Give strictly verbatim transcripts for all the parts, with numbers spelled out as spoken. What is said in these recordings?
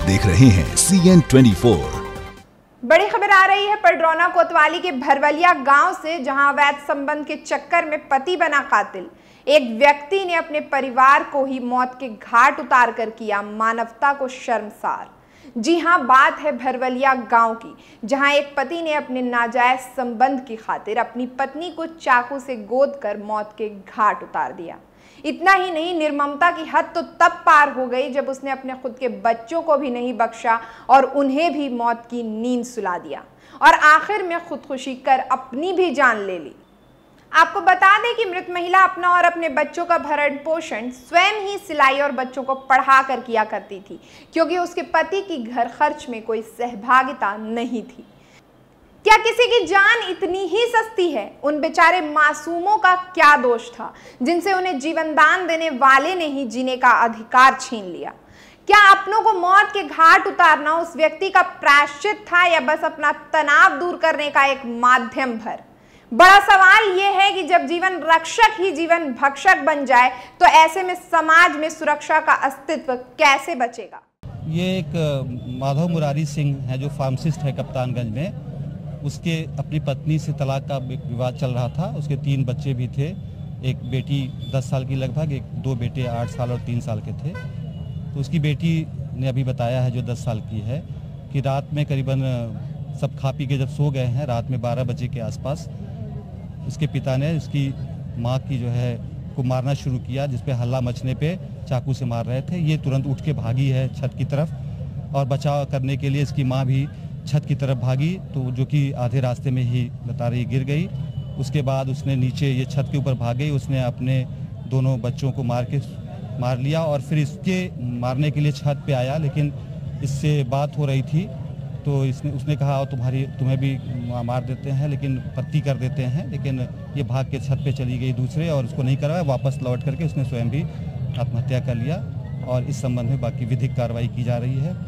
देख रहे हैं सी एन ट्वेंटी फोर। बड़ी खबर आ रही है पडरौना कोतवाली के भरवलिया गांव से, जहां अवैध संबंध के चक्कर में पति बना कातिल। एक व्यक्ति ने अपने परिवार को ही मौत के घाट उतार कर किया मानवता को शर्मसार। जी हां, बात है भरवलिया गांव की, जहां एक पति ने अपने नाजायज संबंध की खातिर अपनी पत्नी को चाकू से गोद कर मौत के घाट उतार दिया। इतना ही नहीं, निर्ममता की हद तो तब पार हो गई जब उसने अपने खुद के बच्चों को भी नहीं बख्शा और उन्हें भी मौत की नींद सुला दिया और आखिर में खुदकुशी कर अपनी भी जान ले ली। आपको बता दें कि मृत महिला अपना और अपने बच्चों का भरण पोषण स्वयं ही सिलाई और बच्चों को पढ़ा कर किया करती थी, क्योंकि उसके पति की घर खर्च में कोई सहभागिता नहीं थी। क्या किसी की जान इतनी ही सस्ती है? उन बेचारे मासूमों का क्या दोष था जिनसे उन्हें जीवन दान देने वाले ने ही जीने का अधिकार छीन लिया? क्या अपनों को मौत के घाट उतारना उस व्यक्ति का प्रायश्चित था या बस अपना तनाव दूर करने का एक माध्यम भर? बड़ा सवाल यह है कि जब जीवन रक्षक ही जीवन भक्षक बन जाए तो ऐसे में समाज में सुरक्षा का अस्तित्व कैसे बचेगा? ये एक माधव मुरारी सिंह है जो फार्मासिस्ट है कप्तानगंज में। उसके अपनी पत्नी से तलाक का विवाद चल रहा था। उसके तीन बच्चे भी थे, एक बेटी दस साल की लगभग, एक दो बेटे आठ साल और तीन साल के थे। तो उसकी बेटी ने अभी बताया है, जो दस साल की है, कि रात में करीबन सब खा पी के जब सो गए हैं, रात में बारह बजे के आसपास उसके पिता ने उसकी माँ की जो है को मारना शुरू किया, जिस पे हल्ला मचने पे चाकू से मार रहे थे। ये तुरंत उठ के भागी है छत की तरफ और बचाव करने के लिए इसकी माँ भी छत की तरफ भागी, तो जो कि आधे रास्ते में ही बता रही गिर गई। उसके बाद उसने नीचे ये छत के ऊपर भाग गई, उसने अपने दोनों बच्चों को मार के मार लिया और फिर इसके मारने के लिए छत पे आया, लेकिन इससे बात हो रही थी तो इसने उसने कहा तुम्हारी तुम्हें भी मार देते हैं, लेकिन पत्ती कर देते हैं। लेकिन ये भाग के छत पे चली गई दूसरे और उसको नहीं करवाया। वापस लौट करके उसने स्वयं भी आत्महत्या कर लिया और इस संबंध में बाकी विधिक कार्रवाई की जा रही है।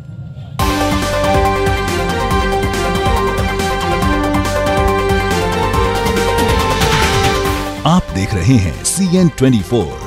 आप देख रहे हैं सी एन ट्वेंटी फोर।